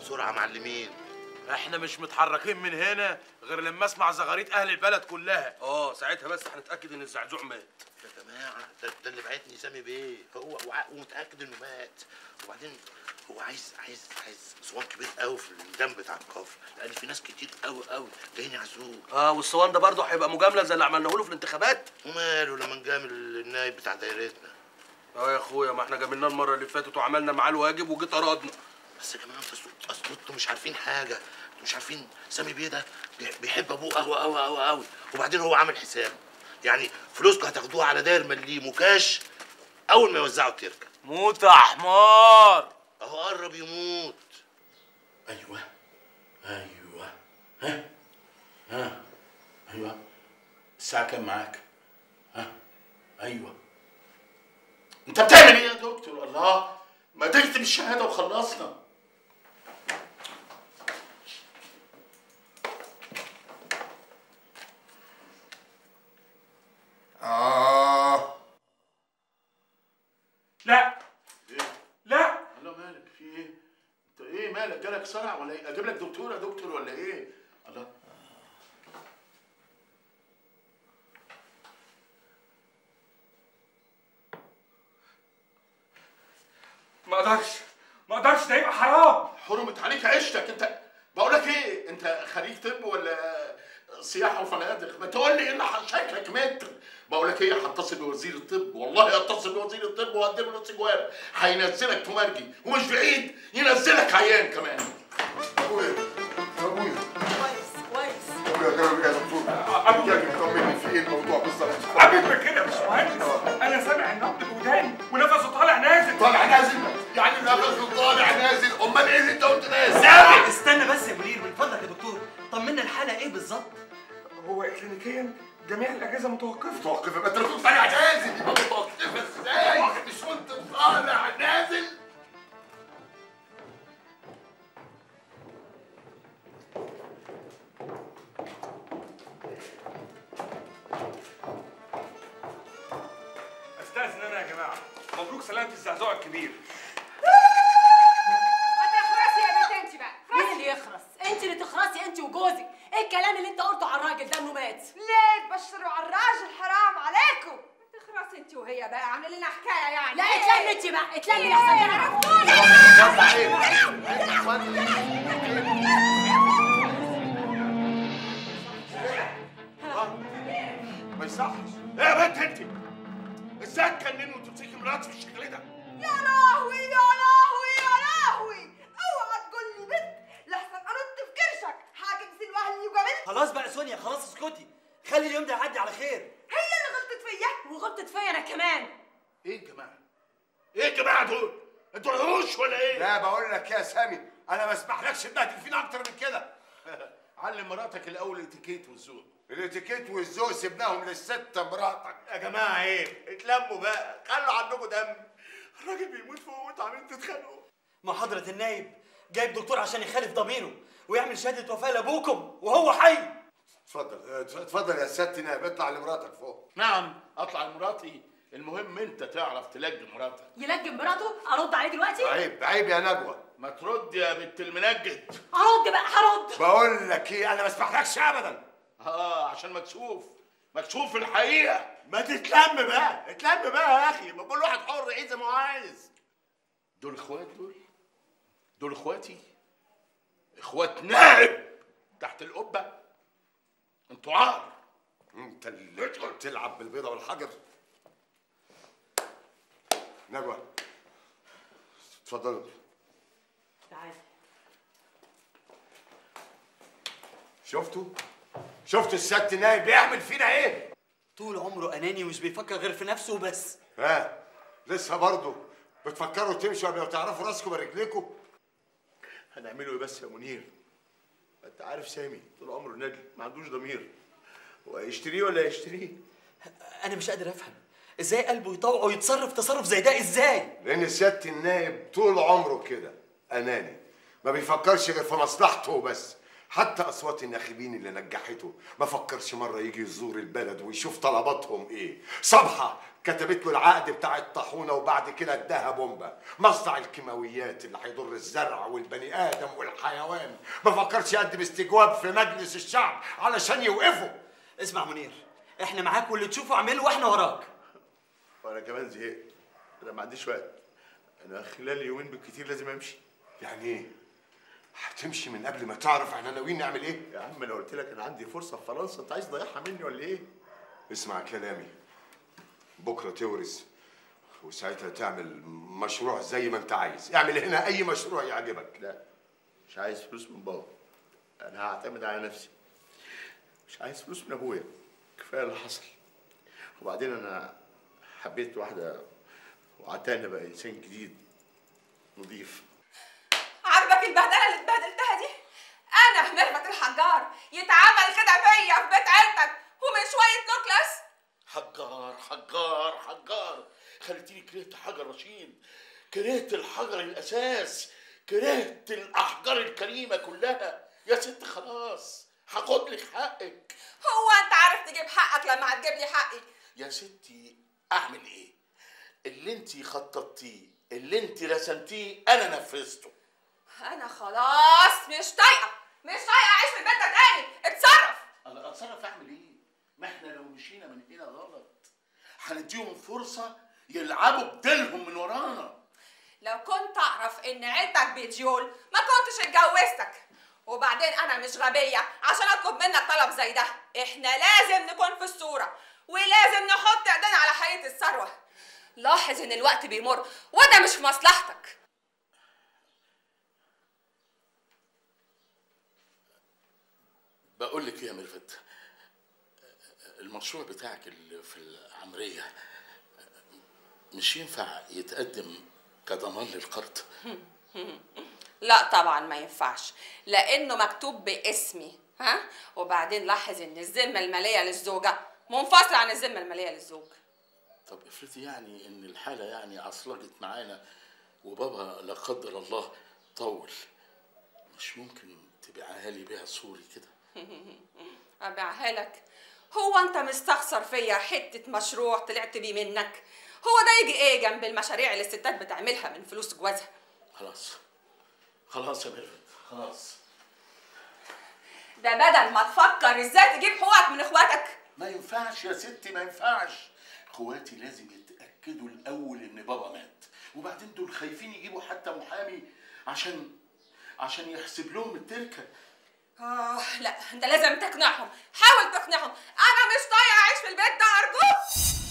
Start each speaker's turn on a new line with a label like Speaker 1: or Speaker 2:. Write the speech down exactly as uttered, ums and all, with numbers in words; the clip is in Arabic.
Speaker 1: بسرعه يا معلمين.
Speaker 2: احنا مش متحركين من هنا غير لما اسمع زغاريت اهل البلد كلها.
Speaker 3: اه ساعتها بس هنتاكد ان الزعزوع مات.
Speaker 1: يا جماعه ده, ده اللي بعتني سامي بيه، هو ومتاكد انه مات. وبعدين هو عايز عايز عايز اسوان كبير قوي في الميدان بتاع الكفر، لان في ناس كتير قوي قوي جايين يعزوه.
Speaker 3: اه والصوان ده برضه هيبقى مجامله زي اللي عملناه له في الانتخابات.
Speaker 1: وماله لما نجامل النايب بتاع دايرتنا.
Speaker 3: اه يا اخويا ما احنا جاملناه المره اللي فاتت وعملنا معاه الواجب وجيت اراضنا.
Speaker 1: بس يا جماعه انتوا اصل انتوا مش عارفين حاجه، انتوا مش عارفين سامي بيه ده بيحب ابوه قوي قوي قوي قوي، وبعدين هو عامل حساب يعني فلوسكم هتاخدوها على داير مليه مكاش اول ما يوزعوا التركه.
Speaker 2: موت يا حمار.
Speaker 1: اهو قرب يموت.
Speaker 4: ايوه ايوه ها ها ايوه الساعه كام معاك؟ ها ايوه انت بتعمل ايه يا دكتور؟ الله ما تكتب الشهاده وخلصنا. آه
Speaker 2: لا
Speaker 4: ايه؟
Speaker 2: لا
Speaker 4: الله مالك في ايه؟ انت ايه مالك؟ جالك صرع ولا ايه؟ اجيب لك دكتور يا دكتور ولا ايه؟ الله
Speaker 2: ما اقدرش ما اقدرش، ده يبقى حرام.
Speaker 4: حرمت عليك عيشتك انت. بقول لك ايه؟ انت خريج طب ولا سياحه وفنادق؟ ما تقول لي ايه اللي شكلك متر. بقول لك ايه؟ هتصل بوزير الطب، والله هتصل بوزير الطب وهقدم له استجواب، هينزلك تمرجي ومش بعيد ينزلك عيان كمان. ابويا ابويا
Speaker 5: كويس كويس.
Speaker 4: ابويا يا دكتور ابويا طمني في ايه الموضوع بالظبط؟
Speaker 2: عبيد كده يا باشمهندس، انا سامع النبض بوداني ونفسه طالع نازل.
Speaker 4: طالع نازل؟ يعني نفسه طالع نازل؟ امال ايه اللي انت قلت نازل؟
Speaker 5: سامع استنى بس يا منير من فضلك يا دكتور، طمنا الحاله ايه بالظبط؟
Speaker 2: هو كلينيكيا جميع الاجهزه متوقفه.
Speaker 4: متوقفه؟ ما انت بتقول طالع نازل، يبقى متوقفه ازاي؟ مش وانت طالع نازل؟
Speaker 2: استاذن انا يا جماعه، مبروك سلامه الزعزوع الكبير.
Speaker 6: ما تخرسي يا بنت انت بقى.
Speaker 7: مين اللي يخرس؟ انت اللي تخرسي انت وجوزك. ايه الكلام اللي انت قلته على الراجل ده انه مات؟
Speaker 6: ليه تبشروا على الراجل؟ حرام عليكم. ما تخرسي انت وهي بقى، عامله لنا حكايه يعني.
Speaker 7: لا اتلمي انت بقى، اتلمي يا حسن.
Speaker 4: ما يصحش. ايه يا بنت انت؟ ازاي تكلمي وتمسكي مراتي بالشكل ده؟
Speaker 6: يا لهوي يا لهوي يا لهوي، اوعى تقول لي بنت لحسن انط في كرشك. حاجه سلوى اللي وقابلت.
Speaker 5: خلاص بقى سونيا، خلاص اسكتي، خلي اليوم ده يعدي على خير.
Speaker 6: هي اللي غلطت فيا
Speaker 7: وغلطت فيا انا كمان.
Speaker 4: ايه الجماعه؟ ايه الجماعه دول؟ انتوا رهوش ولا ايه؟
Speaker 8: لا بقول لك يا سامي انا ما اسمحلكش تبهدل فينا اكتر من كده.
Speaker 4: علم مراتك الاول الاتيكيت والذوق.
Speaker 8: الاتيكيت والذوق سيبناهم للست مراتك.
Speaker 9: يا جماعه ايه؟ اتلموا بقى، خلوا عندكم دم. الراجل بيموت فوق وانتوا عاملين تتخانقوا.
Speaker 5: ما حضرة النايب جايب دكتور عشان يخالف ضميره ويعمل شهاده وفاه لابوكم وهو حي.
Speaker 8: اتفضل اتفضل يا ست نائب، اطلع لمراتك فوق.
Speaker 4: نعم اطلع لمراتي، المهم انت تعرف تلجم مراتك.
Speaker 7: يلجم مراته؟ ارد عليه دلوقتي؟
Speaker 8: عيب عيب يا نجوى.
Speaker 4: ما ترد يا بنت المنجد.
Speaker 7: ارد بقى هرد.
Speaker 8: بقول لك ايه، انا ما اسمحلكش ابدا.
Speaker 4: اه عشان مكسوف مكسوف في الحقيقه.
Speaker 9: ما تتلم بقى، اتلم بقى يا اخي، ما كل واحد حر يعيش زي ما هو عايز.
Speaker 4: دول اخوات، دول دول اخواتي، اخوات نائب تحت القبه. انتوا عار.
Speaker 8: انت اللي تلعب بالبيضه والحجر. نجوى اتفضلوا.
Speaker 7: تعالى.
Speaker 8: شفتوا؟ شفتوا الست نائب بيعمل فينا ايه؟
Speaker 5: طول عمره اناني ومش بيفكر غير في نفسه وبس.
Speaker 8: ها لسه برضه بتفكروا تمشوا قبل ما تعرفوا راسكم برجليكم؟
Speaker 9: هنعمله ايه بس يا منير؟ انت عارف سامي طول عمره ندل، ما عندوش ضمير. هو هيشتريه ولا هيشتريه؟
Speaker 5: انا مش قادر افهم ازاي قلبه يطوعه ويتصرف تصرف زي ده ازاي؟
Speaker 8: لان سياده النائب طول عمره كده اناني، ما بيفكرش غير في مصلحته وبس. حتى اصوات الناخبين اللي نجحته ما فكرش مره يجي يزور البلد ويشوف طلباتهم ايه. صبحه كتبت له العقد بتاع الطاحونه وبعد كده اداها بومبا، مصنع الكيماويات اللي هيضر الزرع والبني ادم والحيوان، ما فكرش يقدم استجواب في مجلس الشعب علشان يوقفه.
Speaker 5: اسمع منير، احنا معاك واللي تشوفه اعمله واحنا وراك.
Speaker 9: وانا كمان زهقت، انا ما عنديش وقت، انا خلال يومين بالكتير لازم امشي.
Speaker 8: يعني ايه؟ هتمشي من قبل ما تعرف احنا ناويين نعمل ايه؟
Speaker 9: يا عم انا قلت لك انا عندي فرصه في فرنسا، انت عايز تضيعها مني ولا ايه؟
Speaker 8: اسمع كلامي، بكره تورث وساعتها تعمل مشروع زي ما انت عايز، اعمل هنا اي مشروع يعجبك.
Speaker 9: لا مش عايز فلوس من بابا، انا هعتمد على نفسي. مش عايز فلوس من ابويا، كفايه اللي حصل. وبعدين انا حبيت واحده وعتاني بقى انسان جديد نضيف.
Speaker 6: عاجبك البهدله اللي اتبهدلتها دي؟ انا ميرفت الحجار يتعمل كده فيا في بيت عيلتك ومن شويه نوكلس؟
Speaker 4: حجار حجار حجار، خليتيني كرهت حجر رشيد، كرهت الحجر الاساس، كرهت الاحجار الكريمه كلها. يا ست خلاص هاخد لك حقك.
Speaker 6: هو انت عارف تجيب حقك لما هتجيب لي حقي؟
Speaker 4: يا ستي اعمل ايه؟ اللي انتي خططتيه اللي انتي رسمتيه انا نفذته.
Speaker 6: انا خلاص مش طايقه مش طايقه اعيش في البيت ده تاني. اتصرف.
Speaker 4: انا اتصرف اعمل ايه؟ ما احنا لو مشينا من هنا غلط هنديهم فرصه يلعبوا بديلهم من ورانا.
Speaker 6: لو كنت اعرف ان عيلتك بيديول ما كنتش اتجوزتك. وبعدين انا مش غبيه عشان اطلب منك طلب زي ده. احنا لازم نكون في الصوره ولازم نحط ايدينا على حقيقه الثروه. لاحظ ان الوقت بيمر وده مش في مصلحتك.
Speaker 4: بقول لك ايه يا ميرفت، المشروع بتاعك اللي في العمريه مش ينفع يتقدم كضمان للقرض؟
Speaker 6: لا طبعا ما ينفعش، لانه مكتوب باسمي. ها وبعدين لاحظ ان الذمه الماليه للزوجه منفصله عن الذمه الماليه للزوج.
Speaker 4: طب افرضي يعني ان الحاله يعني عصلجت معانا وبابا لا قدر الله طول، مش ممكن تبيعها لي بيها سوري كده؟
Speaker 6: ابيعها لك؟ هو انت مستخسر فيا حته مشروع طلعت بيه منك؟ هو ده يجي ايه جنب المشاريع اللي الستات بتعملها من فلوس جوازها؟
Speaker 4: خلاص خلاص يا ميرفت خلاص.
Speaker 6: ده بدل ما تفكر ازاي تجيب حقوقك من اخواتك.
Speaker 4: ما ينفعش يا ستي ما ينفعش. اخواتي لازم يتاكدوا الاول ان بابا مات، وبعدين دول خايفين يجيبوا حتى محامي عشان عشان يحسب لهم التركه.
Speaker 6: اه لا انت لازم تقنعهم، حاول تقنعهم. انا مش طايقه اعيش في البيت ده ارجوك.